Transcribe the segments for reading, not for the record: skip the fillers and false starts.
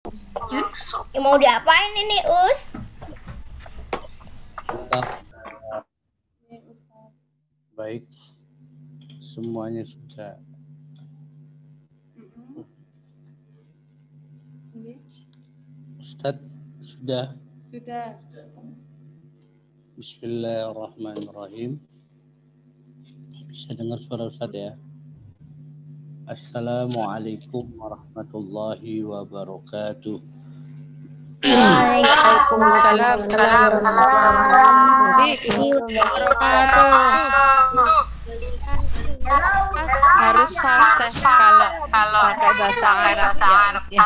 Mau diapain ini, Us? Baik, semuanya sudah. Ustadz sudah. Bismillahirrahmanirrahim. Bisa dengar suara Ustadz ya? Assalamualaikum warahmatullahi wabarakatuh. Waalaikumsalam warahmatullahi wabarakatuh. Harus fasih kalau pakai bahasa Arab ya.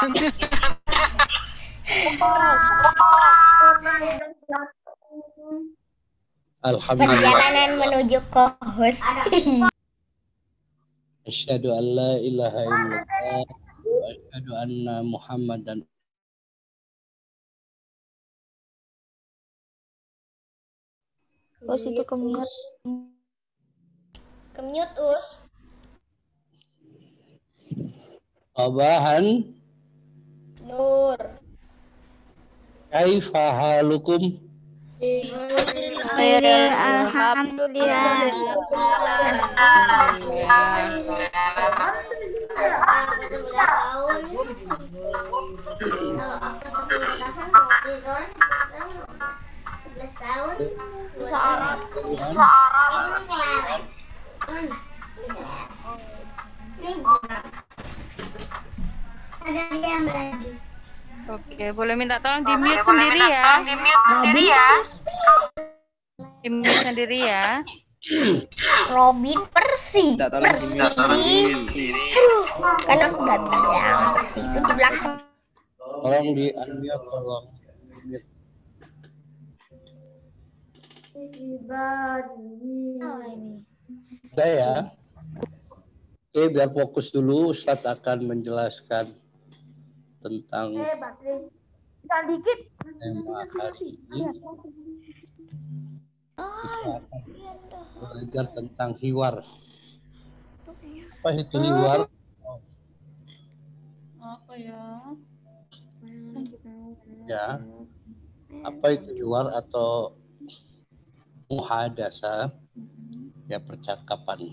Alhamdulillah. Perjalanan menuju Kohos. Asyhadu an la ilaha illallah wa asyhadu anna Muhammadan. Us itu kemut. Kemute, Us. Sabahan. Nur. Kaifa halukum? Khairil alhamdulillah. Oke, boleh minta tolong di mute sendiri ya. Di mute sendiri ya. Robin Persi. Persi. Aduh, kan aku udah bilang Persi itu di belakang. Tolong di unmute, tolong. Oh, ini. Udah ya. Oke, biar fokus dulu. Ustadz akan menjelaskan tentang tema hari ini. Kita akan belajar tentang hiwar. Apa itu hiwar? Apa ya? Ya. Apa itu hiwar atau muhadasa? Ya, percakapan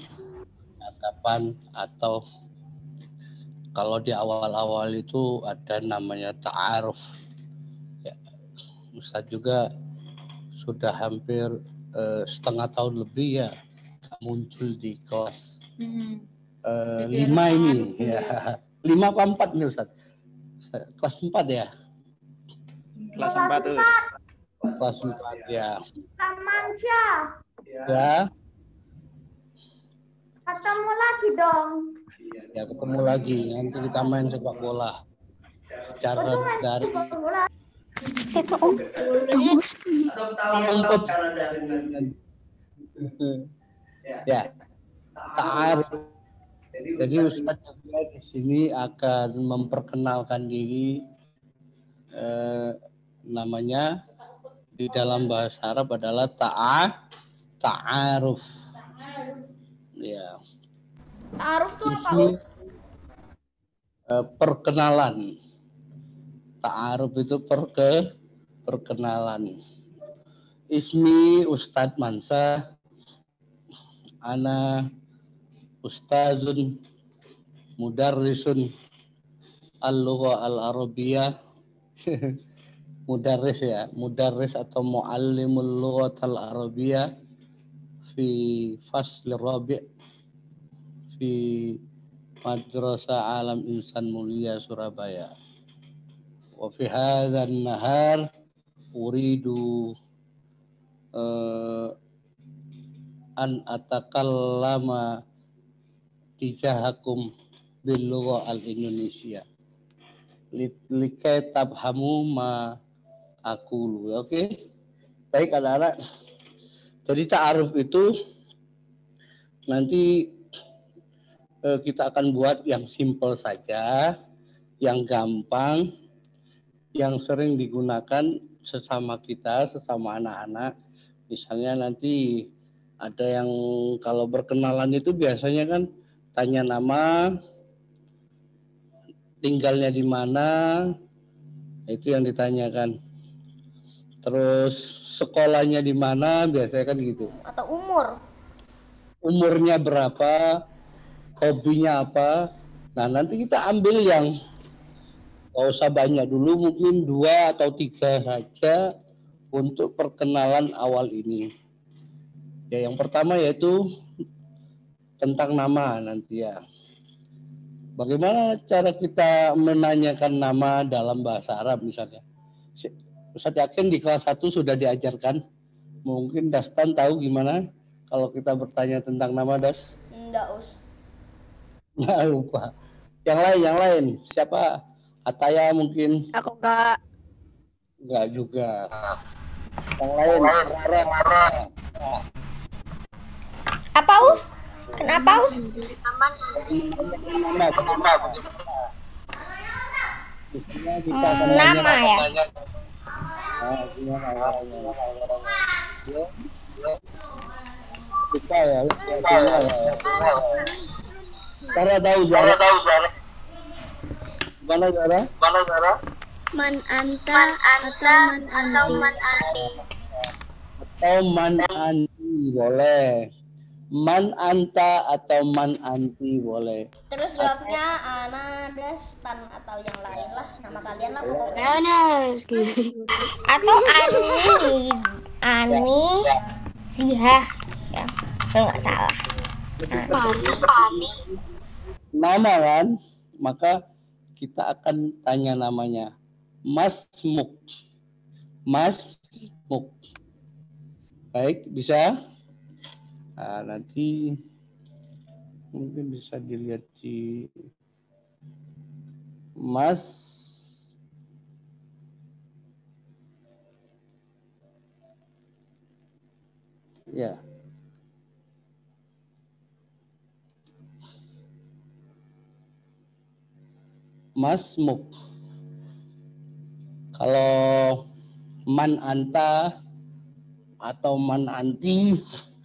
atau kalau di awal-awal itu ada namanya ta'aruf. Ya, Ustadz juga sudah hampir setengah tahun lebih ya muncul di kelas 5 ini ya. 5 apa 4 nih Ustadz? Kelas 4 ya? Kelas 4 tuh. Kelas 4 ya. Tamansyah. Ya. Ketemu lagi dong. Ya, ketemu lagi. Nanti kita main sepak bola. Secara dari Itu Us. ya. Ta'aruf. Jadi Ustadz juga di sini akan memperkenalkan diri, namanya di dalam bahasa Arab adalah ta'aruf. Ya. Ta'aruf tuh apa, Ismi, Us? perkenalan. Ta'aruf itu perkenalan. Ismi Ustadz Mansa, ana Ustazun Mudarrisun al-lugha al-arabiyah. Mudarris ya, mudarris atau muallimul lughat al-arabiyah fi fasl rabi' fi Madrasah Alam Insan Mulia Surabaya. Wa fi hadzal nahar uridu an atakallama tijahakum bil lugha al-Indonesia. Likai tabhamu ma aqulu. Oke. Baik anak-anak. Jadi ta'aruf itu nanti kita akan buat yang simple saja, yang gampang, yang sering digunakan sesama kita, sesama anak-anak. Misalnya nanti ada yang kalau berkenalan itu biasanya kan tanya nama, tinggalnya di mana, itu yang ditanyakan. Terus sekolahnya di mana, biasanya kan gitu. Atau umur. Umurnya berapa, hobinya apa. Nah, nanti kita ambil yang nggak usah banyak dulu, mungkin 2 atau 3 saja untuk perkenalan awal ini. Ya, yang pertama yaitu tentang nama nanti ya. Bagaimana cara kita menanyakan nama dalam bahasa Arab misalnya? Ustaz yakin di kelas 1 sudah diajarkan. Mungkin Dastan tahu gimana kalau kita bertanya tentang nama, Das? Enggak, Us. Nggak lupa. Yang lain. Siapa? Ataya mungkin? Aku Kak. Enggak juga. Yang lain. Rara. Apa, Us? Kenapa, Us? Nama ya? Kita ya. Cara tahu Zara. Mana Zara? Man anta atau man anti. Atau man anti boleh. Man anta atau man anti boleh. Terus jawabnya Ana, Dastan atau yang lain lah, nama kalian lah pokoknya. Atau Ani, Zihah, ya kalau nggak salah. Nama kan, maka kita akan tanya namanya. Masmuk. Baik, bisa? Nah, nanti mungkin bisa dilihat di ya. Masmuk. Kalau man anta atau man anti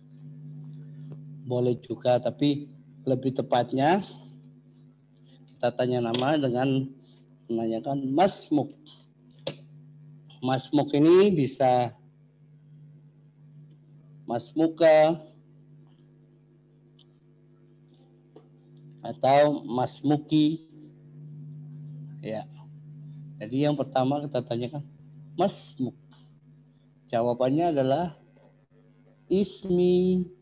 boleh juga, tapi lebih tepatnya kita tanya nama dengan menanyakan masmuk. Masmuk ini bisa masmuka atau masmuki. Ya. Jadi yang pertama kita tanyakan masmuk. Jawabannya adalah ismi.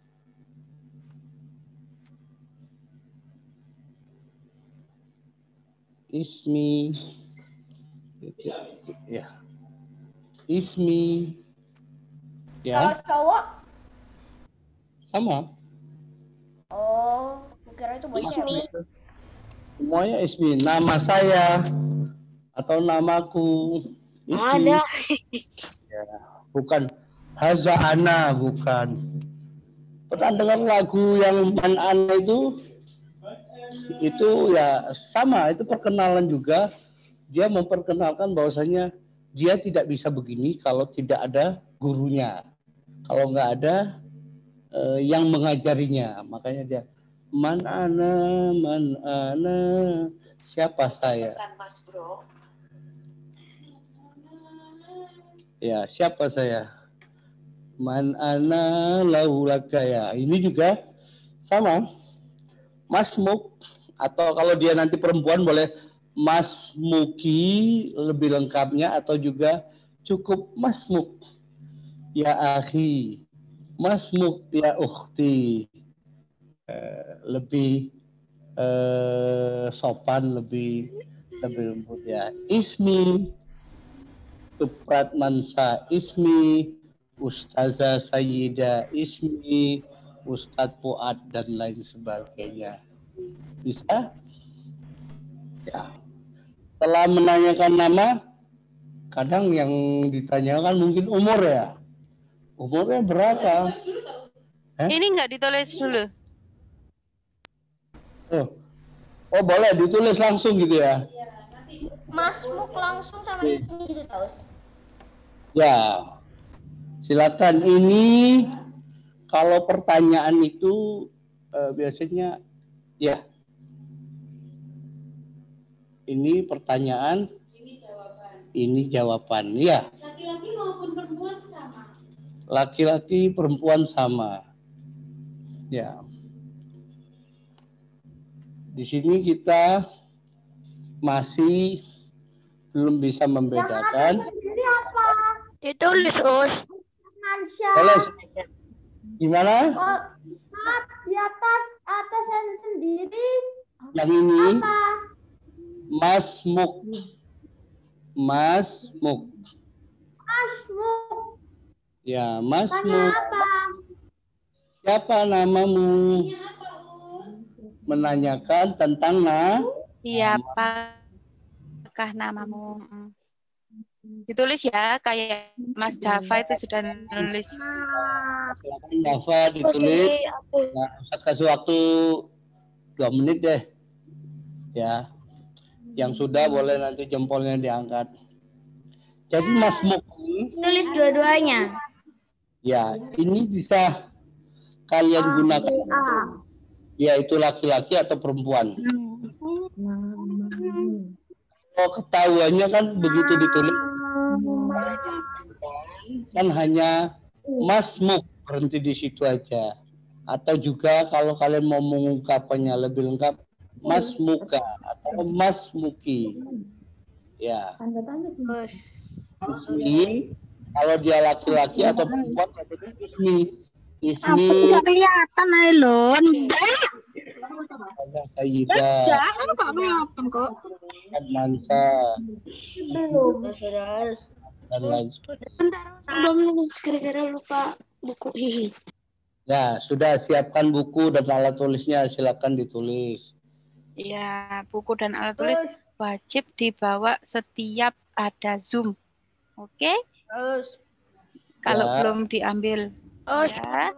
Ya. Ismi. Ya. Kalau cowok? Sama. Oh, kira itu buat cewek. Semuanya ismi. Nama saya atau namaku. Ismi. Ada. Ya. Bukan haza ana, bukan. Pernah dengar lagu yang Man Ana itu ya sama, itu perkenalan juga. Dia memperkenalkan bahwasanya dia tidak bisa begini kalau tidak ada gurunya, kalau nggak ada yang mengajarinya. Makanya dia man ana, siapa saya? Pesan Mas Bro. Ya, siapa saya? Man ana laulaka ya. Ini juga sama. Masmuk, atau kalau dia nanti perempuan boleh masmuki lebih lengkapnya, atau juga cukup masmuk ya akhi, masmuk ya ukhti. Lebih sopan, lebih lembut ya. Ismi Suprat Mansa, ismi Ustazah Sayyidah, ismi Ustadz Fuad, dan lain sebagainya. Bisa? Ya. Setelah menanyakan nama, kadang yang ditanyakan mungkin umur ya. Umurnya berapa? Ini nggak ditulis dulu. Oh boleh ditulis langsung gitu ya? Masmuk langsung sama ismi gitu taus. Ya, silakan. Ini kalau pertanyaan itu biasanya ya Ini pertanyaan, ini jawaban. Ya. Laki-laki maupun perempuan sama. Laki-laki perempuan sama. Ya. Di sini kita masih belum bisa membedakan. Sendiri apa? Ditulis, Us. Mansyah. Boleh. Gimana? Oh, di atas yang sendiri Yang ini apa? masmuk. Masmuk. Masmuk. Ya, Tanya masmuk. apa? Siapa namamu? Menanyakan tentang Siapakah namamu? Ditulis ya, kayak Mas Dava itu sudah nulis. silakan Dava ditulis. Nah, saya kasih waktu 2 menit deh. Ya. Yang sudah boleh nanti jempolnya diangkat. Jadi masmuk ini, Tulis dua-duanya. ya, ini bisa kalian gunakan. Yaitu laki-laki atau perempuan. Kalau ketahuannya kan begitu ditulis kan hanya masmuk, berhenti di situ aja. Atau juga kalau kalian mau mengungkapkannya lebih lengkap, masmuka atau masmuki. Ya. Ismi, kalau dia laki-laki atau perempuan katanya ismi. Ismi. Tidak kelihatan, Ailun. Sayyidah. Mansa. Belum. Dan lain Belum nulis gara-gara lupa buku. Ya, sudah siapkan buku dan alat tulisnya, silakan ditulis. Ya, buku dan alat tulis wajib dibawa setiap ada Zoom. Oke? Kalau Ya. belum diambil. Ya.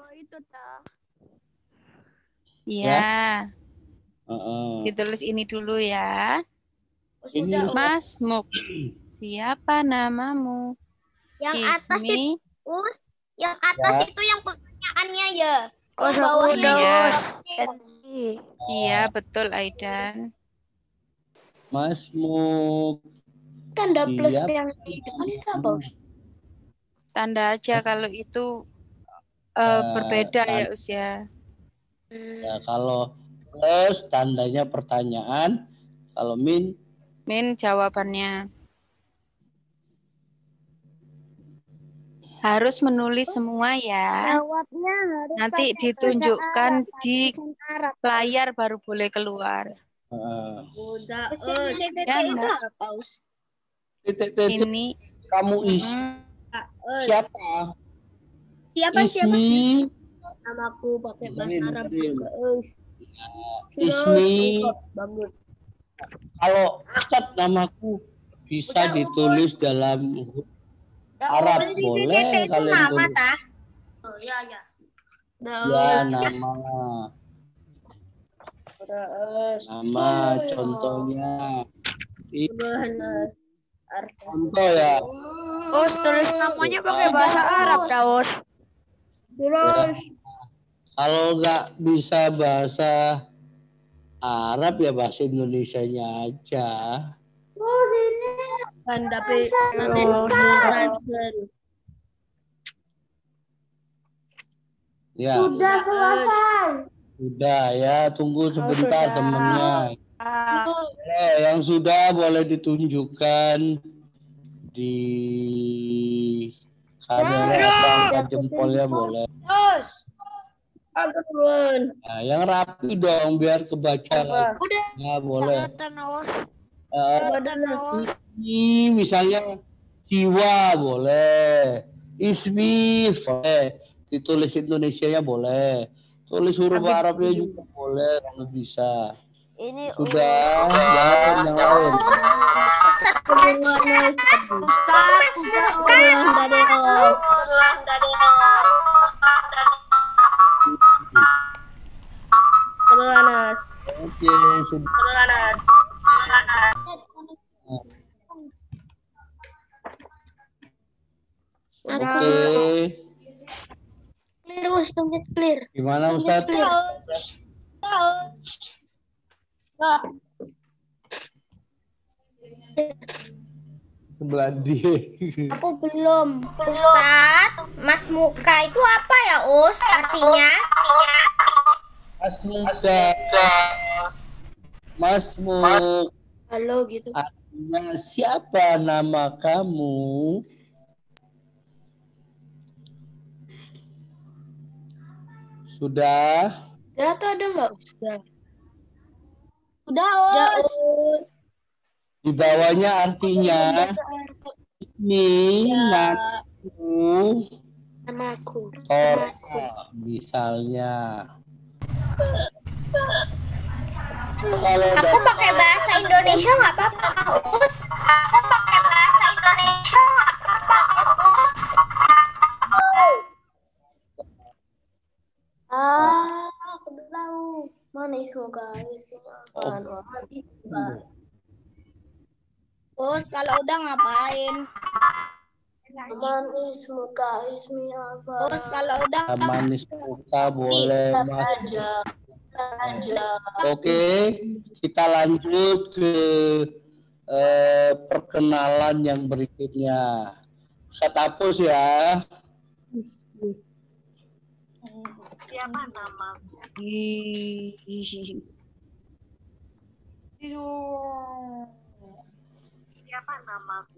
Ya. Ya. Ditulis ini dulu ya. Ini Masmuk. Siapa namamu? Yang atas itu, Ismi. yang atas Ya. itu yang pertanyaannya ya. Oh, Yang bawahnya Iya. Iya. Iya, betul Aidan. masmuk. Tanda plus Siap. yang di depan itu apa? Us? Tanda aja kalau itu berbeda ya usia. Ya, kalau plus tandanya pertanyaan, kalau min Min jawabannya. Harus menulis semua ya. Jawabnya harus Nanti pakai ditunjukkan bahasa di Arab, Arab. layar baru boleh keluar. Udah, Ya, itu enggak. apa, Us? titik-titik Ini kamu isi siapa? Siapa? Ismi. Namaku pakai bahasa Dengerin, Arab dengerin. juga. Ismi. Bagus. Kalau Ustaz namaku bisa ditulis dalam Arab, boleh kalian tulis. Oh, ya, ya. Ya, nama. Nama contohnya. Contoh ya. Us, tulis namanya pakai bahasa Arab, Daus. Ya. Kalau nggak bisa bahasa Arab ya bahasa Indonesianya aja. Kan tapi Ya, Sudah selesai. sudah ya. Tunggu sebentar sudah. temennya. Yang sudah boleh ditunjukkan di kamera atau angkat jempolnya boleh. Nah, yang rapi dong biar kebaca. Udah. Ya boleh. Kelihatan, Us. Ini misalnya jiwa boleh, ismi boleh, ditulis Indonesianya boleh, tulis huruf Arabnya juga boleh kalau bisa. Ini Sudah, yang lain. Oke, sudah. Oke, clear, Us, dompet clear. gimana Ustaz? sebelah dia. Aku belum. Ustadz, Mas Muka itu apa ya, Us? Artinya? Mas Muka. Mas Muka. Halo gitu. Artinya siapa nama kamu? Sudah? Sudah tuh ada nggak Ustaz? Udah, Us. Di bawahnya artinya ini namaku. Namaku. Tora misalnya. Kalau Aku pakai bahasa Indonesia nggak apa-apa, Us. Aku pakai bahasa Indonesia nggak apa-apa, Us. Aku udah tahu. Mana semoga itu makan. Us, kalau udah ngapain? Manis muka ismi apa? Us, kalau udah manis muka boleh mas. Oke, kita lanjut ke perkenalan yang berikutnya. Ustadz hapus ya. Siapa nama? Siapa namaku?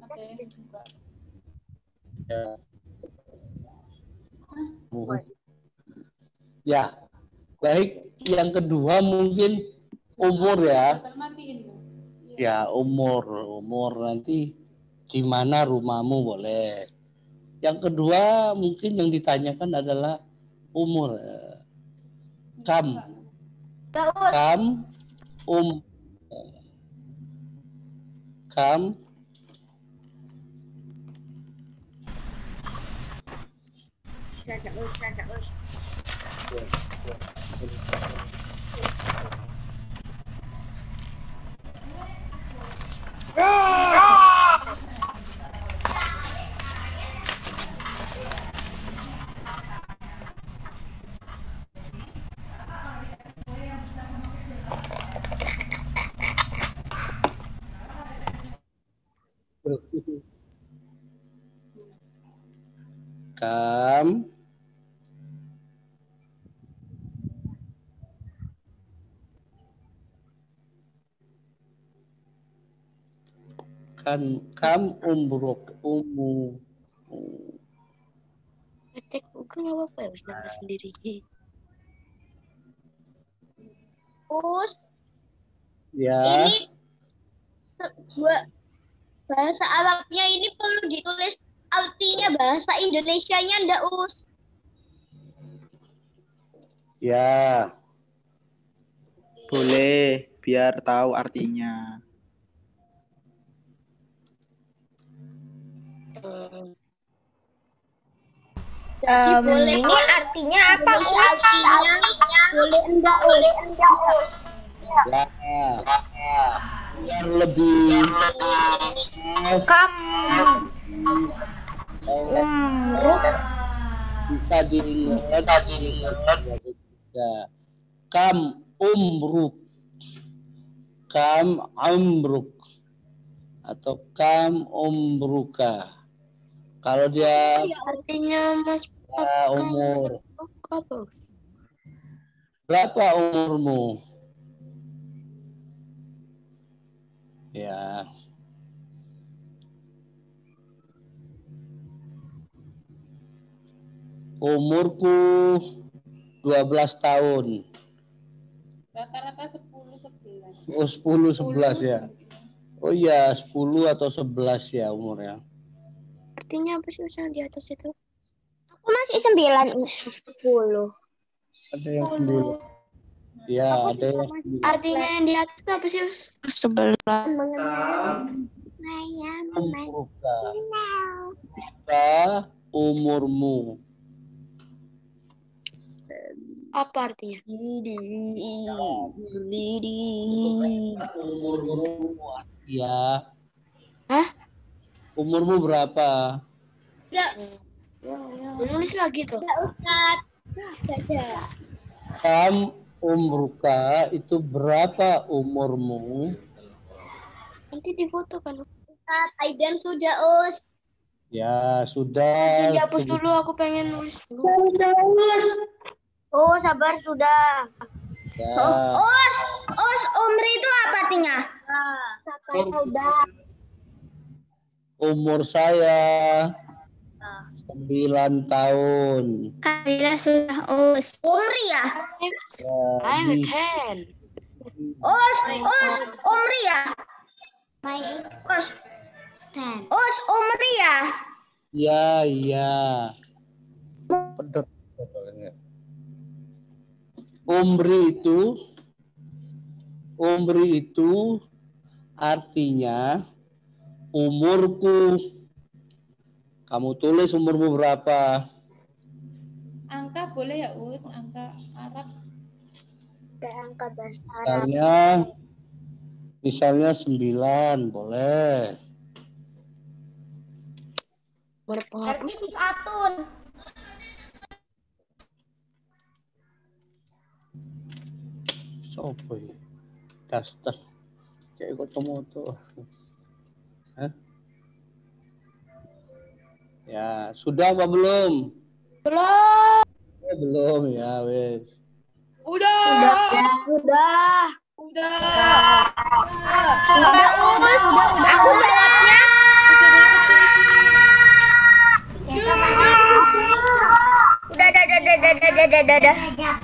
Ya, baik. Yang kedua mungkin umur ya. Ya, umur nanti di mana rumahmu boleh. Yang kedua mungkin yang ditanyakan adalah umur. Kam, kam. Kam. Kam umruk Cek Google apa harus nama sendiri. Us, ya. ini bahasa Arabnya ini perlu ditulis artinya bahasa Indonesianya ndak, Us? Ya. Boleh, biar tahu artinya. Ini artinya apa, Us? Artinya boleh enggak, Us? Ya. Biar lebih Umruk. bisa diingat. Ya. Kam umruk atau kam umruka. Kalau dia Artinya Mas umur. apa? Berapa umurmu? Ya. Umurku 12 tahun. Rata-rata 10-11. Oh, 10-11 ya. Oh iya, 10 atau 11 ya umurnya. Artinya apa sih yang di atas itu? Aku masih 9, Us. 10. Ada yang 10. Ya, ada yang 9. Artinya yang di atas itu apa sih, Us? 11. Umruka. Berapa umurmu? Apa artinya? Umurmu ya. Hah? Umurmu berapa? Menulis lagi tuh. Kam umruka itu berapa umurmu? Nanti difoto kan. Ustaz. Aidan sudah, Us. Ya, sudah. Dihapus dulu, aku pengen nulis dulu. Oh, sabar sudah. Ya. Us, Umri itu apa artinya? Umur saya 9 tahun. Kalian sudah, Us. Umri ya? Ya, I'm di- 10. Us, Umri ya? Us, Umri ya? ya. Pedot. Umri itu artinya umurku. Kamu tulis umurmu berapa? Angka boleh ya, Us? Angka Arab. Angka bahasa Arab. Misalnya 9, boleh. Berarti Atun. Sopo ya? Daster. Kayak kotomoto. Hah? Ya, sudah apa belum? Belum. Belum ya, wes. Udah. Udah, Us. Aku jawabnya. Udah.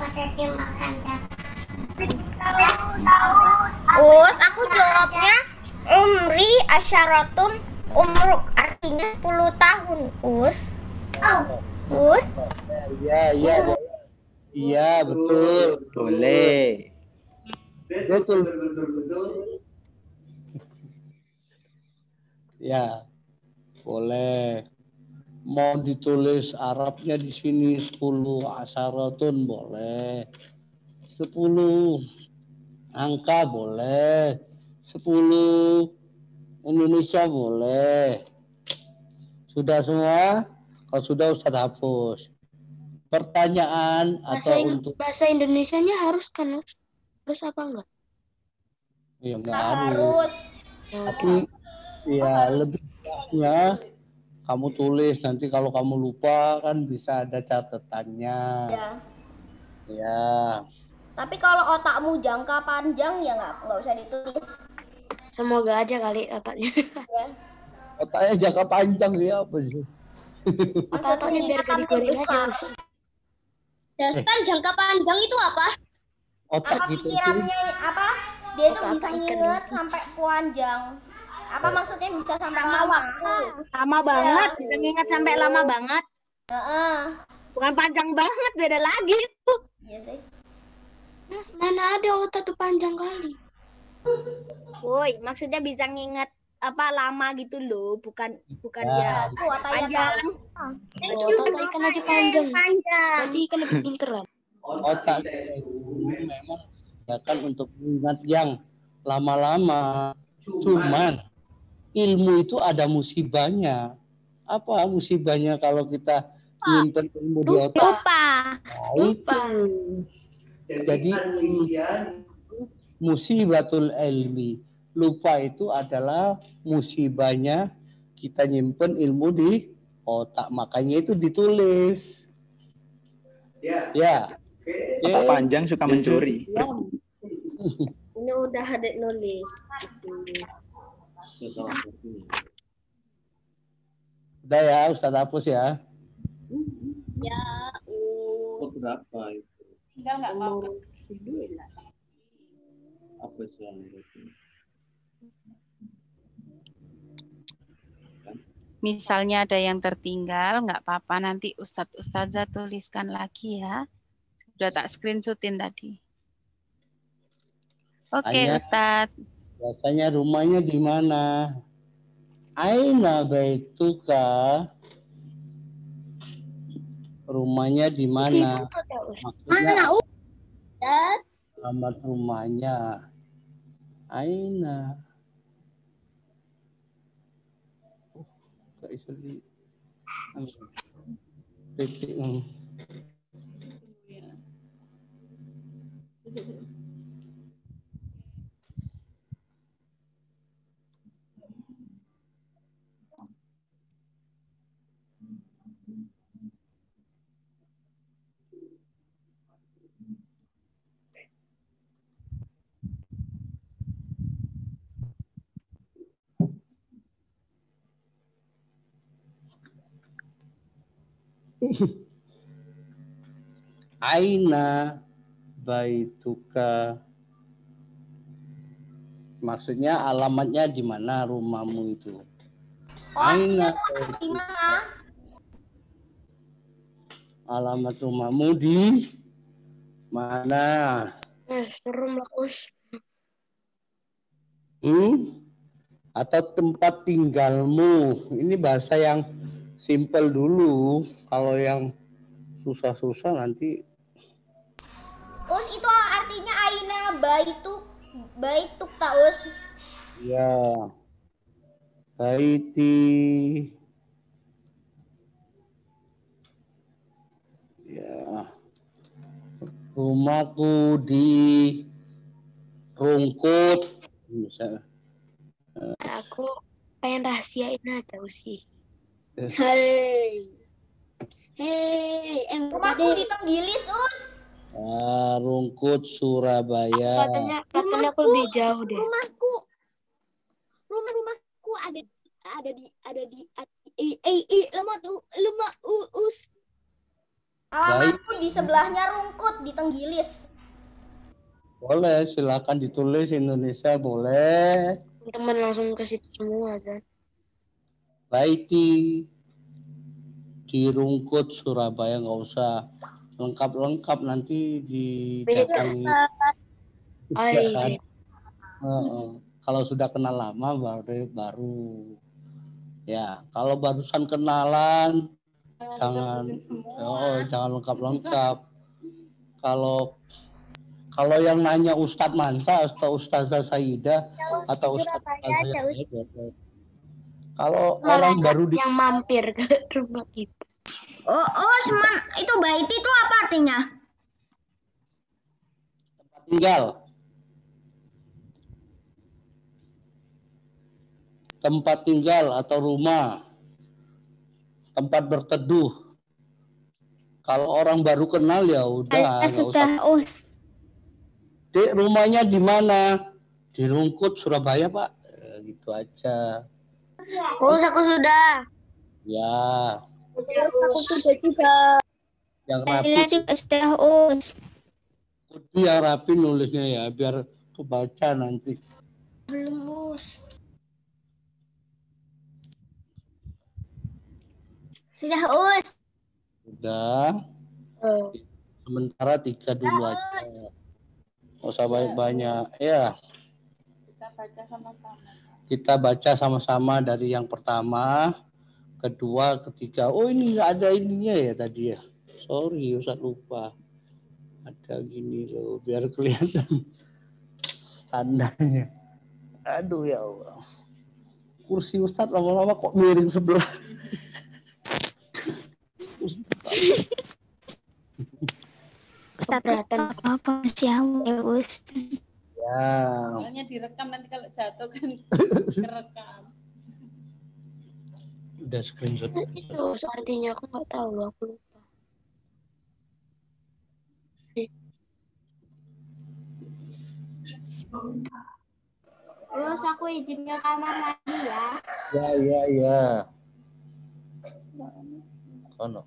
Us, aku jawabnya umri asyaratun umruk artinya 10 tahun, Us. Us. Iya, betul. Boleh. Betul. Ya, boleh. Mau ditulis Arabnya di sini 10 asyaratun boleh. 10 angka boleh. 10 Indonesia boleh. Sudah semua? Kalau sudah Ustaz hapus. Pertanyaan atau untuk Bahasa Indonesianya harus kan? Harus apa enggak? ya enggak harus. Tapi ya lebih baiknya kamu tulis, nanti kalau kamu lupa kan bisa ada catatannya. Ya. Ya. Tapi kalau otakmu jangka panjang ya nggak usah ditulis. Semoga aja kali otaknya. Ya. Otaknya jangka panjang ya apa sih? Otak-otaknya biar gak digoreng aja. Dasar jangka panjang itu apa? Otak Apa kita itu pikirannya apa? Dia tuh Otak bisa ikan nginget itu. sampai panjang. Apa maksudnya bisa sampai lama? Lama banget, bisa ngingat sampai lama banget. Heeh. Bukan panjang banget, beda lagi. Iya sih. Mas, mana ada otak tuh panjang kali. Woi, maksudnya bisa nginget apa lama gitu loh, bukan Ya. ya Tuh otaknya panjang. Otak ikan aja panjang. Berarti ikan lebih pinter kan? otak kita itu memang digunakan untuk mengingat yang lama-lama. Cuman ilmu itu ada musibahnya. Apa musibahnya kalau kita nyimpen ilmu di otak? Lupa. Nah, itu. Jadi musibatul ilmi. Lupa itu adalah musibahnya kita nyimpen ilmu di otak. Makanya itu ditulis. Ya. Otak panjang suka mencuri. Ini udah ada nulis. Udah ya, Ustaz hapus ya. Ya, Berapa itu? Tinggal nggak apa-apa. Apa itu? Misalnya ada yang tertinggal, nggak apa-apa, nanti Ustazah tuliskan lagi ya. Sudah tak screenshotin tadi. Oke, Hanya- Ustadz. Biasanya rumahnya di mana? Aina baituka? Rumahnya di mana? Maksudnya dan alamat rumahnya. Aina. Gak bisa di titik. Aina baituka. Maksudnya alamatnya di mana rumahmu itu? Oh, Aina artinya di mana? alamat rumahmu di mana? Serem lah, Us. Atau tempat tinggalmu. Ini bahasa yang simple dulu. Kalau yang susah-susah nanti. Us, itu artinya aina baituk tak, Us? Ya. Baiti. Ya. Rumahku di Rungkut. Misalnya. Aku pengen rahasiain aja sih. Hei, Rumahku di Tenggilis, Us. Rungkut Surabaya. Katanya aku lebih jauh deh. Rumahku ada di lemah us. Alamatku di sebelahnya Rungkut di Tenggilis. Boleh, silakan ditulis Indonesia boleh. Teman langsung ke situ semua kan. Baiti di Rungkut Surabaya, nggak usah lengkap nanti didatangi. Kalau sudah kenal lama baru ya. Kalau barusan kenalan jangan lengkap. Kalau yang nanya Ustadz Mansa atau Ustazah Saidah atau Ustadz Saidah, kalau orang baru yang mampir ke rumah kita. Itu baiti itu apa artinya? tempat tinggal. Tempat tinggal atau rumah. Tempat berteduh. Kalau orang baru kenal ya udah nggak usah. Dek, rumahnya di mana? Di Rungkut Surabaya, Pak. Gitu aja. Us, aku sudah. Ya. Aku sudah juga. Yang rapi. Sudah, Us. Kudu yang rapi nulisnya ya, biar kebaca nanti. Belum, Us. Sudah, Us. Sudah. Sementara 3 dulu aja. Nggak usah banyak-banyak. Ya. Kita baca sama-sama dari yang pertama, kedua, ketiga. Oh, ini nggak ada ininya ya tadi ya. Sorry, Ustaz lupa. Ada gini loh, biar kelihatan tandanya. Aduh ya Allah. Kursi Ustaz lama-lama kok miring sebelah. Keberatan apa sih ya, Us? Ya. Soalnya direkam nanti kalau jatuh kan kerekam. Udah screenshot. Itu artinya aku nggak tahu, aku lupa. Us, aku izin ke kamar lagi ya. Ya. Kono.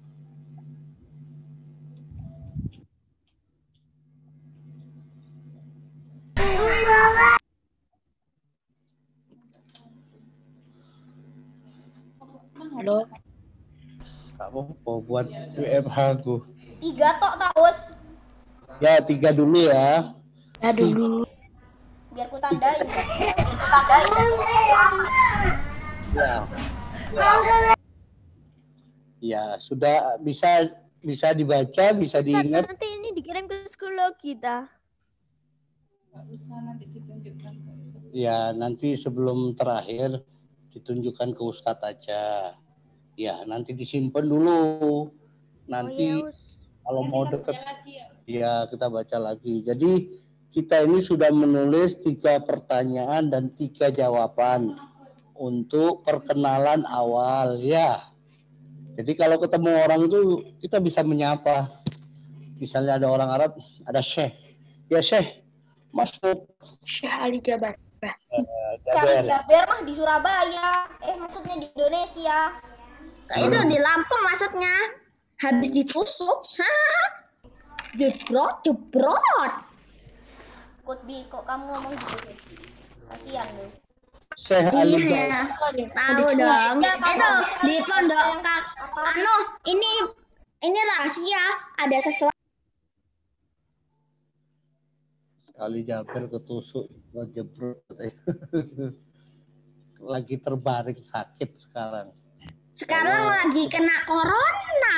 Halo. Kamu mau buat WFH aku. 3 tok tak, Us. Ya, 3 dulu ya. Ya dulu. Biar ku tandain. Ya, sudah bisa dibaca, bisa diingat. Nanti ini dikirim ke psikolog kita. Nggak usah nanti ditunjukkan. Ya, nanti sebelum terakhir ditunjukkan ke Ustadz aja. Ya, nanti disimpan dulu. Nanti kalau mau deket, ya kita baca lagi. Jadi kita ini sudah menulis 3 pertanyaan dan 3 jawaban untuk perkenalan awal ya. Jadi kalau ketemu orang itu kita bisa menyapa. Misalnya ada orang Arab, ada Syekh. Ya Syekh, masuk. Syekh Ali Jabar. Jaber mah di Surabaya. Maksudnya di Indonesia. Itu di Lampung maksudnya. habis ditusuk. Jebrot. Kutbi, kok kamu ngomong gitu sih? Kasihan lu. Syekh Ali Iya, tahu dong. Itu di pondok ini rahasia. Ada sesuatu. Ali Jaber ketusuk, ngejebrot. Lagi terbaring sakit sekarang. Sekarang lagi kena corona.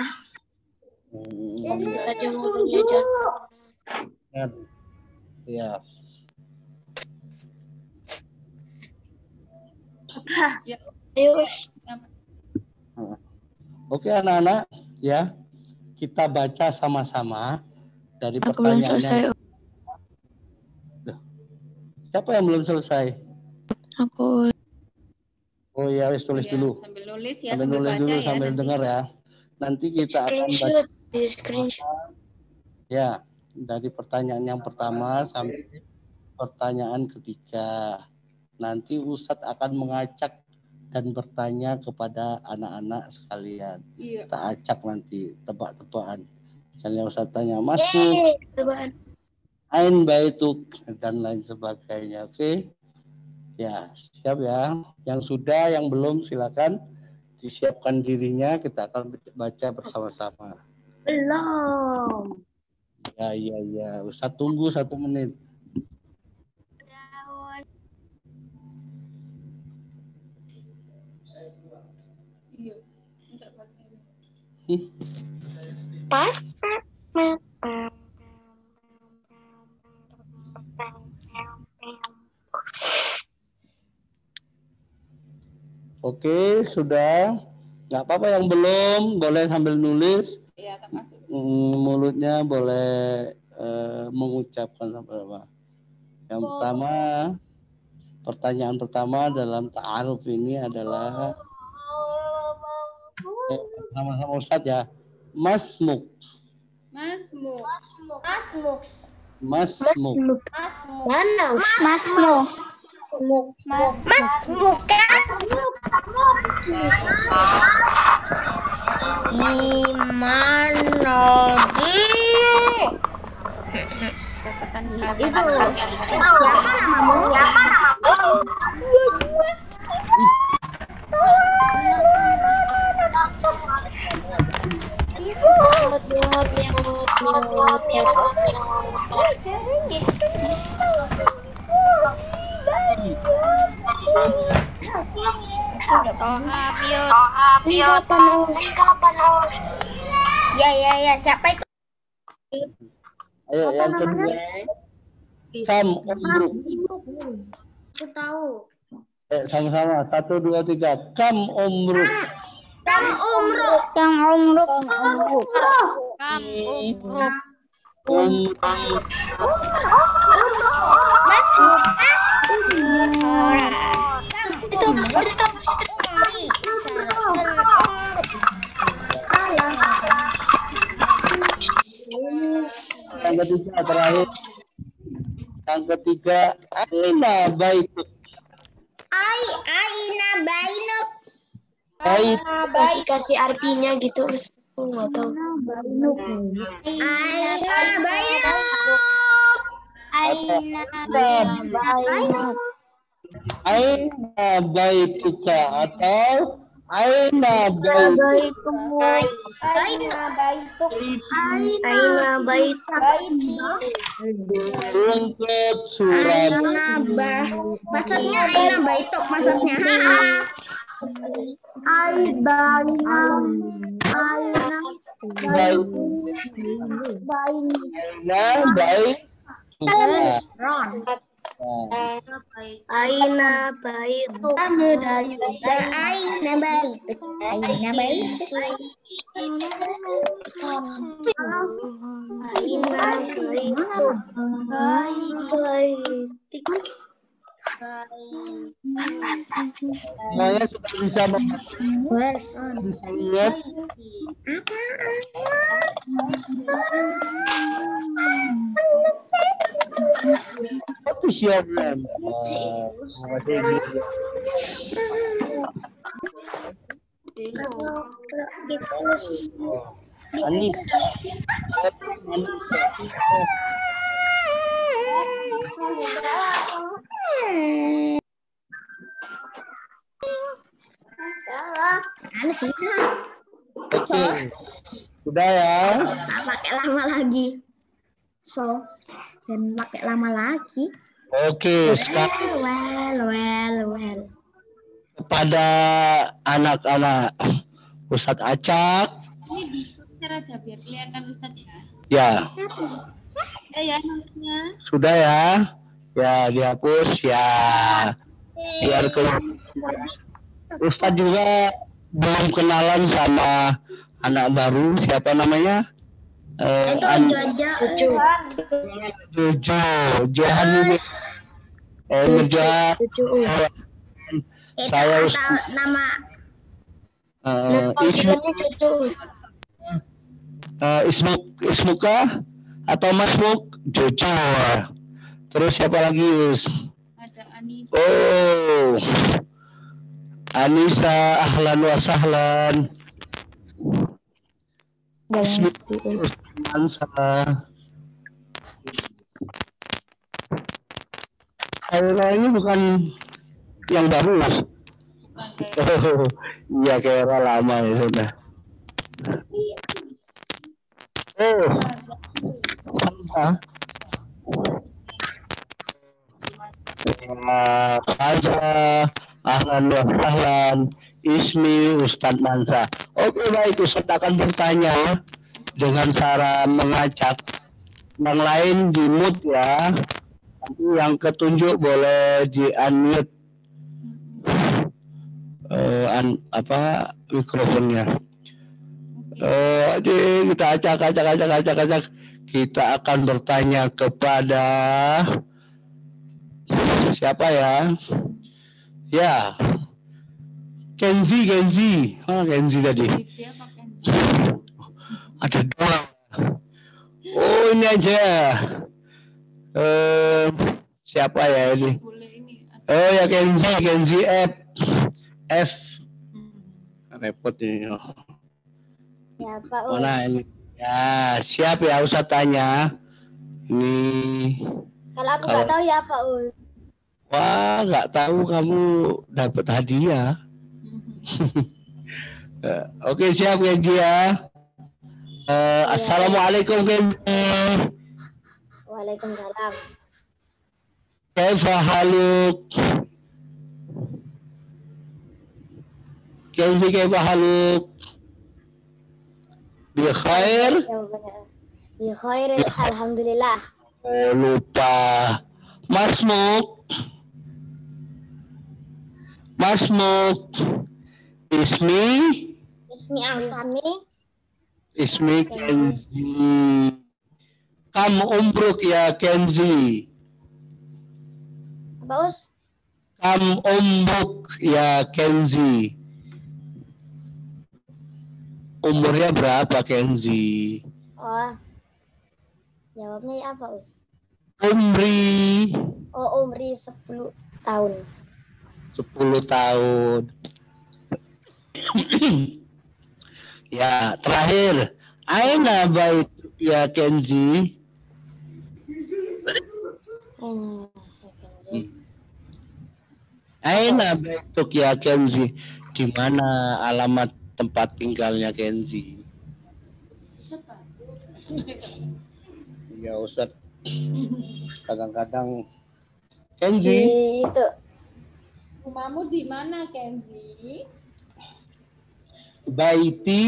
Ya. Oke anak-anak, ya kita baca sama-sama dari pertanyaan. Siapa yang belum selesai? Aku. Oh ya, tulis dulu. Sambil nulis ya, sambil nulis baca dulu, ya, sambil nanti. dengar ya. Nanti kita akan baca. Ya, dari pertanyaan yang pertama sampai pertanyaan ketiga. Nanti Ustadz akan mengacak dan bertanya kepada anak-anak sekalian. Iya. Kita acak nanti, tebak-tebakan. Misalnya Ustadz tanya, Masuk, Ain Baituk, dan lain sebagainya. Oke? Ya, siap ya. Yang sudah, yang belum silakan disiapkan dirinya. Kita akan baca bersama-sama. Belum. Ya. Ustadz tunggu 1 menit. Iya. Enggak baca. Pas. Oke, sudah. Nggak apa-apa yang belum, boleh sambil nulis. Iya, tak masuk. Mulutnya boleh mengucapkan apa. Yang pertama, pertanyaan pertama dalam ta'aruf ini adalah sama-sama Ustadz ya. Masmuk. Masmuk. Mana? Masmuk. Gimana di? Itu siapa namamu? Ya, siapa itu? Ayo, yang kedua. Kam umruk. Aku tahu. Sama-sama. 1, 2, 3. Kam umruk. Yang ketiga terakhir. Yang ketiga, aina baituk. Aina bainuk. Kasih artinya gitu. Aku nggak tahu. Aina baituka atau aina baituk. Runtut surat. Maksudnya aina baituk maksudnya. Aina baik. Aina baituk. Semuanya sudah bisa bisa lihat. What is your name? Anis. Anu sih. Oke. Sudah ya. Saya pakai lama lagi. So, dan pakai lama lagi. Oke, sekarang Well. kepada anak-anak Ustadz Acak. Ini di-share aja biar kelihatan Ustaz ya. Ya, Ya namanya. sudah ya. Ya, dihapus ya. Biar Ustadz juga belum kenalan sama anak baru. Siapa namanya? Jojo. Johan ini. Saya nama Ismuka atau Masmuk Jojo. Terus siapa lagi? Ada Anis. Oh, Anissa, ahlan wa sahlan. Ini bukan yang baru, Mas. Oh, iya kira lama ya sudah. Oh, ahlan wa sahlan. Ismi Ustadz Mansa. Oke baik, Ustadz akan bertanya dengan cara mengajak yang lain di mute ya. Nanti yang ketunjuk boleh di unmute mikrofonnya. Kita acak. Kita akan bertanya kepada siapa ya? Ya. Kenzi. Mana Kenzi tadi? Ada dua. Oh ini aja. Siapa ya ini? Oh ya Kenzi F. Repot ini. Ya Pak Us. Mana ini? Ya siap ya usah tanya. Ini. Kalau aku nggak tahu ya Pak Us. Wah nggak tahu kamu dapat hadiah. Oke siap Kenzi ya. Assalamualaikum Kenzi. Waalaikumsalam. Kaifa haluk? Kenzi kaifa haluk? Bi khair? Bi khair alhamdulillah. Oh, lupa. Masmuk. Ismi Kenzi. Kam umruk ya Kenzi. Apa Us? Kam umruk ya Kenzi. Umurnya berapa Kenzi? Oh. Jawabnya ya apa Us? Umri. Oh umri 10 tahun. 10 tahun. Ya, terakhir. Aina bait ya Kenzi? Aina baituk ya Kenzi? Di mana alamat tempat tinggalnya Kenzi? Ya Ustaz. Kadang-kadang Kenzi. Itu. Rumahmu di mana, Kenzi? Baiti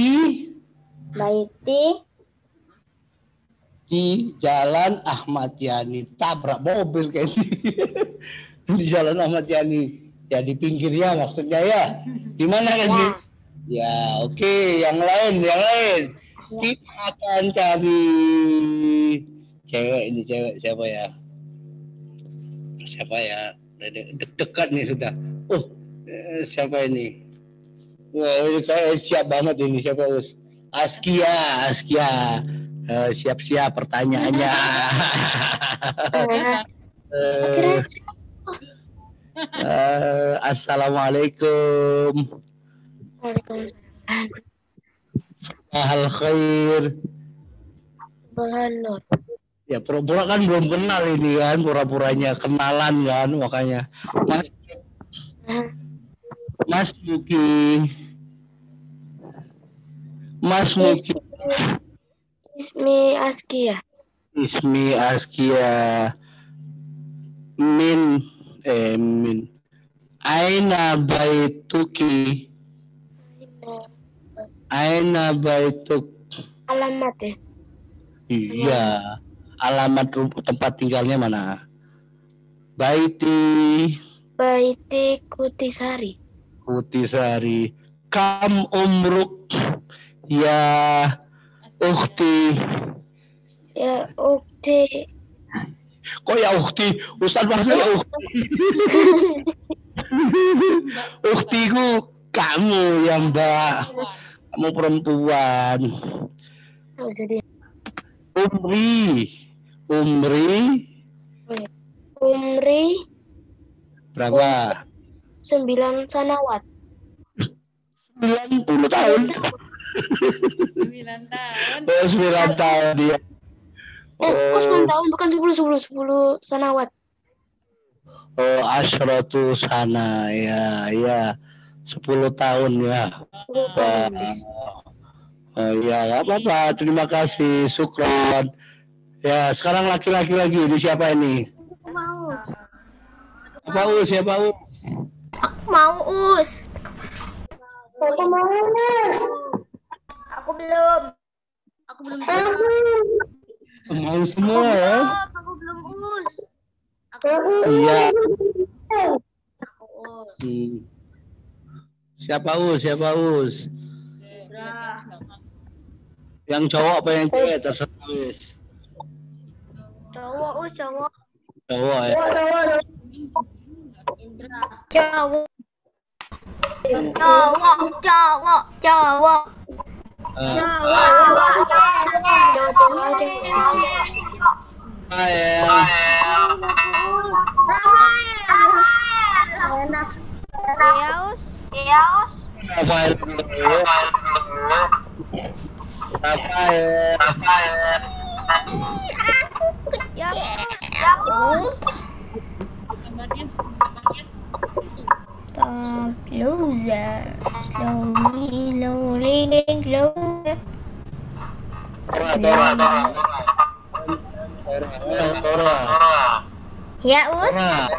di Jalan Ahmad Yani. Tabrak mobil Kenzi. Di Jalan Ahmad Yani. Ya di pinggirnya maksudnya ya. Di mana Kenzi? Ya, oke. Yang lain. Kita akan cari cewek siapa ya? Dekat nih sudah. Siapa ini? Wah, ini saya siap banget ini. Siapa Us? Askia. Siap-siap pertanyaannya. Assalamualaikum. Sabahal khair. Subhanallah. Ya pura-pura kan belum kenal ini kan, pura-puranya kenalan kan, makanya. Mas Muki. Mas Muki. Ismi Askia. Ismi Askia. Min. Aina baituki. Aina baituk. Alamat ya. Iya. Alamat tempat tinggalnya mana? Baiti Kutisari. Kutisari. Kam umruk ya ukhti. Ya ukti. Kok ya ukhti? Ustaz maksudnya ya ukhti. Ukhtiku kamu yang mbak. Kamu perempuan. Umri berapa? 9 sanawat. 90 tahun. 9 tahun. 9 tahun dia. Kok 9 tahun bukan 10 sanawat. Oh, asyratu sana ya. 10 tahun ya. Oh ya, nggak apa-apa. Terima kasih, syukron. Ya, sekarang laki-laki lagi. Ini siapa ini? Siapa Us? Aku mau Us. Aku mau. Aku belum. Mau semua ya? Aku belum Us. Iya. Siapa Us? Yang cowok apa yang cewek terserah wis. Cowok Us, cowok. Cowok ya. Cowok. Closer, slowly getting closer. Ya Us.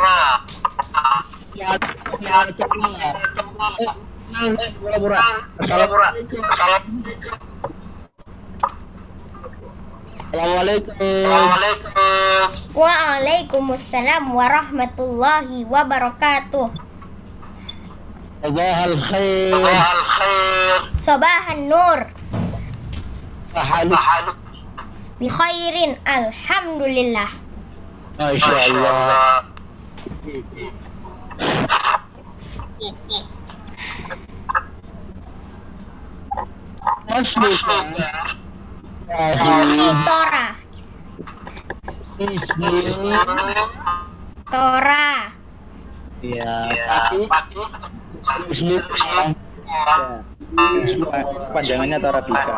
Waalaikumsalam warahmatullahi wabarakatuh. Sabahal khair. Sabahan nur. Bi khairin alhamdulillah. Masya Allah. Ismi Tora. Tora. Ya. Ismi. Kepanjangannya Torabika.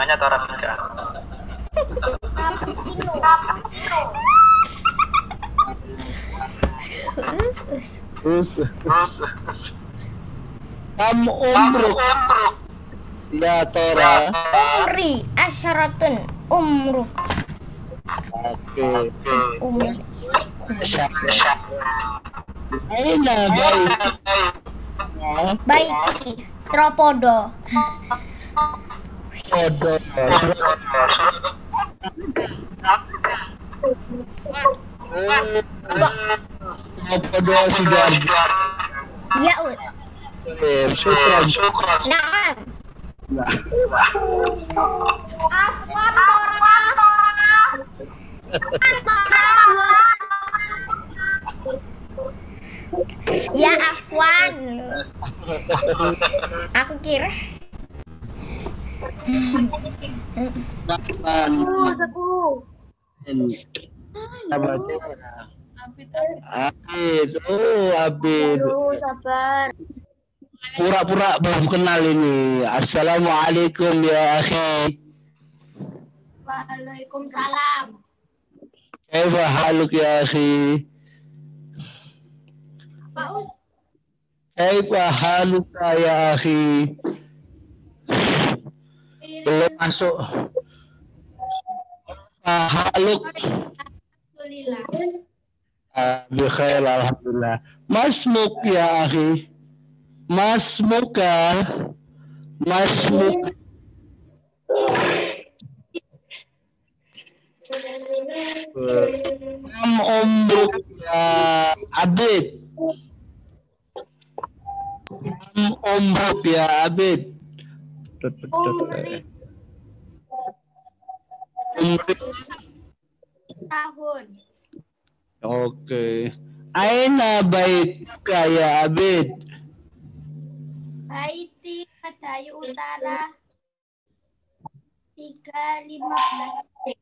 Kam umruk ya Tora. Umri asyaratun umruk. Oke. Umur. Aina Baiki Tropodo. Podo. Podo sudah. Ya Ud. Syukran. Naam. Afwan Ya Afwan. Aku kira. Abid. Oh, Abid. Sabar. pura-pura belum kenal ini. Assalamualaikum ya akhi. Waalaikumsalam. Kaifa haluk ya akhi? Pak Us. Kaifa haluka ya akhi? Belum masuk. Haluk. Alhamdulillah. Bikhair alhamdulillah. Masmuk ya akhi. Masmuka. Masmuk. Kam umruk ya Abid. Kam umruk ya Abid. Umrik. Tahun. Oke. Aina baituka ya Abid? Haiti, Madayu Utara. 315.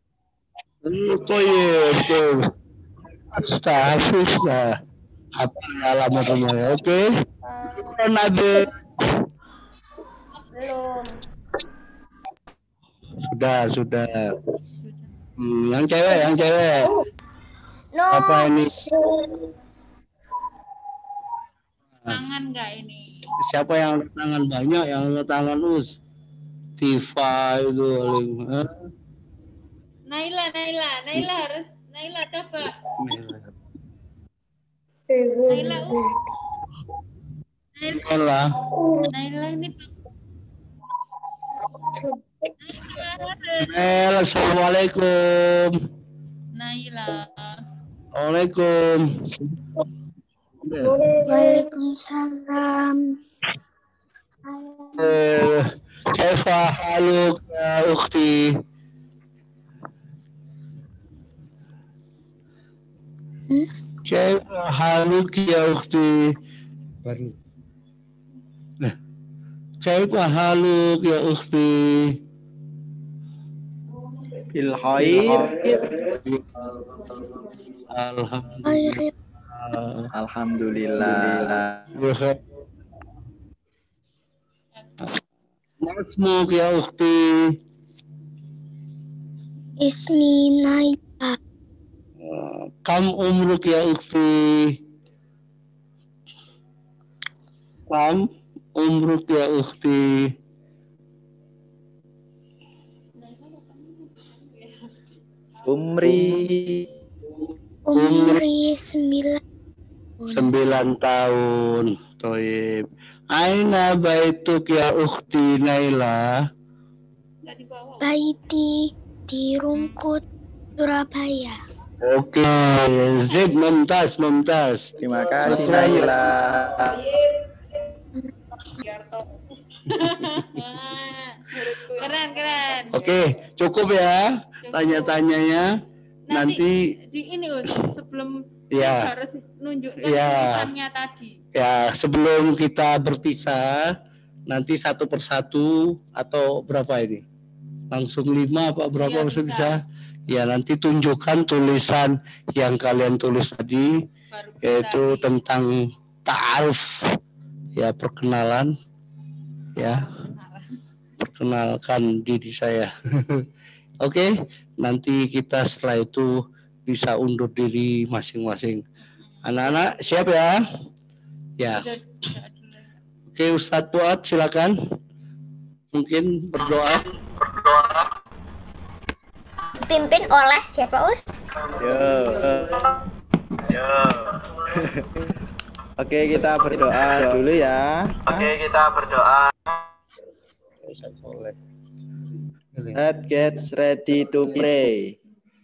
Toyib. Astagfirullah. Apa alamat rumahnya? Oke. Abid. Belum. Sudah. Yang cewek. No. Apa ini? Tangan nggak ini? Siapa yang angkat tangan? Banyak yang angkat tangan Us. Tifa itu. Naila harus. Naila coba. Naila ini. Assalamualaikum. Naila. Waalaikum. Waalaikumsalam. Kaifa haluk ya ukhti? Kaifa haluk ya ukhti? Kaifa haluk ya ukhti? Bil khair. Alhamdulillah. Masmuk ya ukhti? Ismi Naila. Kam umruk ya ukhti? Kam umruk ya ukhti? Umri 9 tahun. Toib. Aina baituk ya ukhti Naila? Baiti di Rungkut, Surabaya. Oke, zip mumtaz. Terima kasih Naila. Keren. Oke, cukup ya tanya-tanyanya. Nanti di ini sebelum ya harus nunjukkan ya tulisannya tadi. Ya, sebelum kita berpisah nanti satu persatu atau berapa ini? Langsung 5 apa berapa bisa? Ya, nanti tunjukkan tulisan yang kalian tulis tadi, yaitu tentang ta'aruf, ya, perkenalan, ya, perkenalkan diri saya. Oke, nanti kita setelah itu bisa undur diri masing-masing. Anak-anak siap ya? Ya. Oke, Ustadz Fuad silakan. Mungkin berdoa. Dipimpin oleh siapa, Us? Oke, kita berdoa dulu ya. Let's get ready to pray.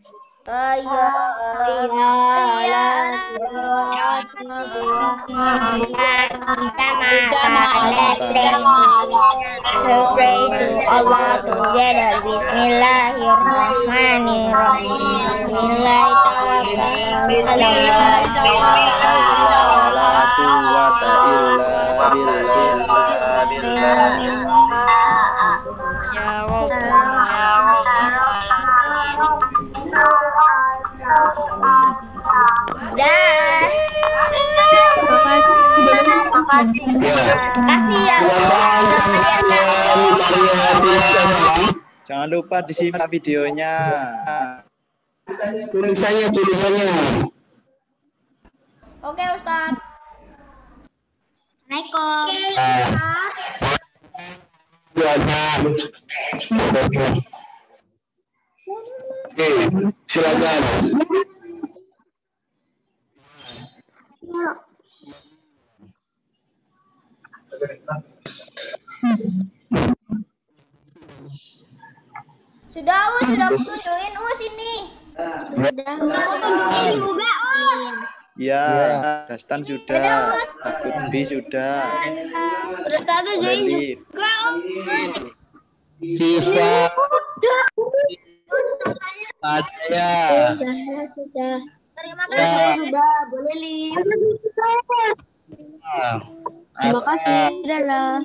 To pray to Allah together. Bismillahirrahmanirrahim. Kasih ya. Jangan lupa disimak videonya. Tulisannya. Oke, Ustadz. Oke, silakan. Sudah join ini. Ya, Dastan sudah, Takut B sudah. Boleh. Siva. Adaya. Sudah. Terima kasih sudah. Boleh Lip. Terima kasih. Dadah.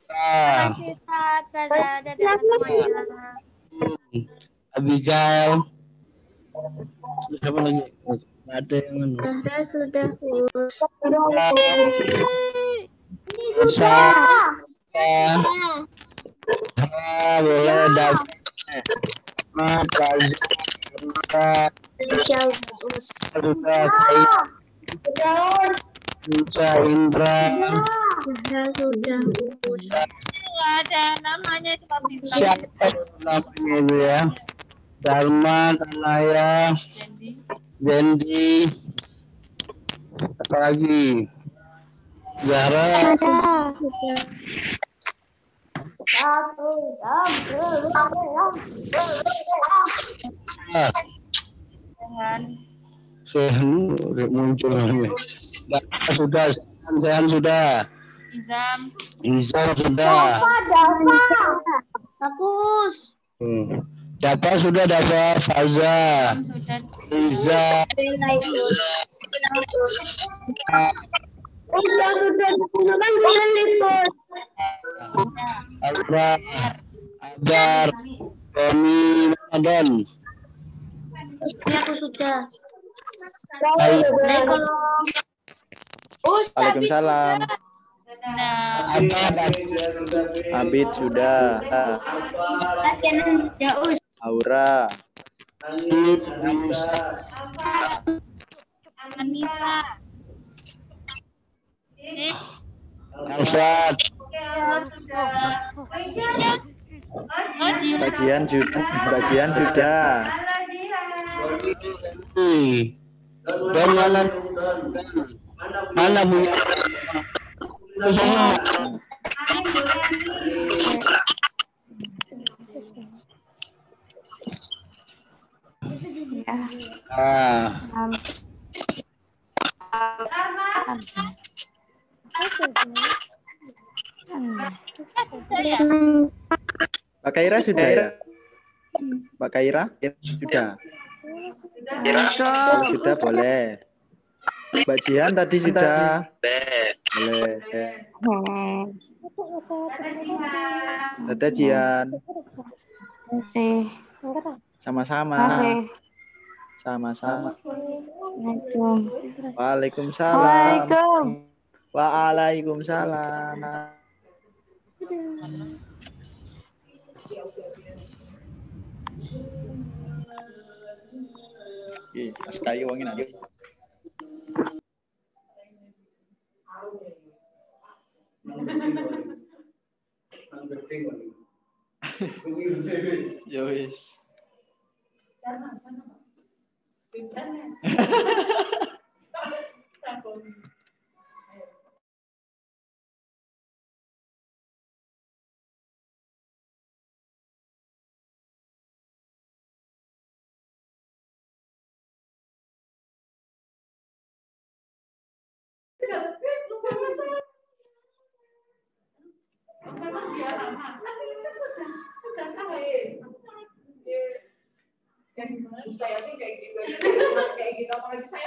Dadah semuanya. Abigail. Siapa lagi? Ada yang Sudah. boleh dapat. Indra. Ada namanya cuma Siapa namanya itu ya? Dharma, Tanaya, Dendi, apa lagi? Zahra. Sehan muncul lagi. Sudah, Sehan sudah. Izam sudah. Bagus. Dapat sudah dapat Faza. Riza. Abrar. Adar. Tommy Ramadan. Aku sudah. Waalaikumsalam. Abid sudah. Aura. Alfred. Bagian sudah. Dan mana punya? Pak Kaira sudah ya? Pak Kaira sudah. Kalau sudah boleh. Mbak Jihan tadi sudah. Boleh. Dadah Jihan. Sama-sama. Sama-sama. Waalaikumsalam. Waalaikumsalam. Oke, Mas Kayu wongin aja. Ya wis. Saya sih kayak gitu apalagi saya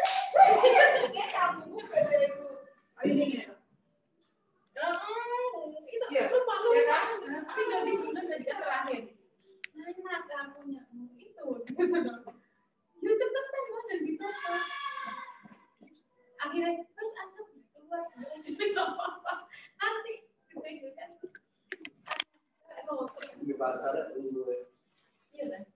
kamu ini ya itu ya palu kan tinggal digunakan jadi terakhir mana kamunya itu ya cepetan dan gitu akhirnya terus aku keluar Nanti itu kan. Di pasar dulu. Iya kan?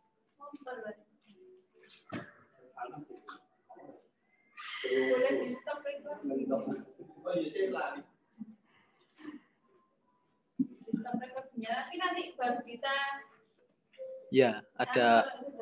Boleh di stop record. Oh iya saya lagi. Stop recordnya, tapi nanti baru bisa. Ya, ada